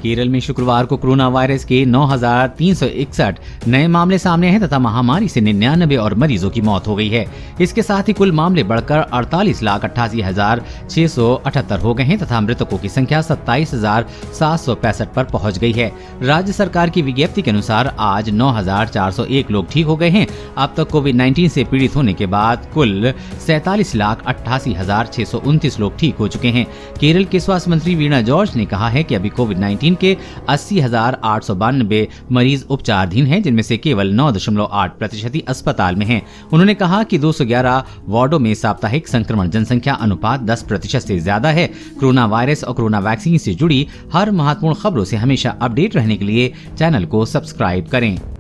केरल में शुक्रवार को कोरोना वायरस के 9,361 नए मामले सामने हैं तथा महामारी से 99 और मरीजों की मौत हो गई है। इसके साथ ही कुल मामले बढ़कर 48,88,678 हो गए हैं तथा मृतकों की संख्या 27,765 पर पहुंच गई है। राज्य सरकार की विज्ञप्ति के अनुसार आज 9,401 लोग ठीक हो गए हैं। अब तक कोविड-19 से पीड़ित होने के बाद कुल 47,88,629 लोग ठीक हो चुके हैं। केरल के स्वास्थ्य मंत्री वीणा जॉर्ज ने कहा है कि अभी कोविड-19 के 80,892 मरीज उपचाराधीन हैं, जिनमें से केवल 9.8% ही अस्पताल में हैं। उन्होंने कहा कि 211 वार्डों में साप्ताहिक संक्रमण जनसंख्या अनुपात 10% से ज्यादा है। कोरोना वायरस और कोरोना वैक्सीन से जुड़ी हर महत्वपूर्ण खबरों से हमेशा अपडेट रहने के लिए चैनल को सब्सक्राइब करें।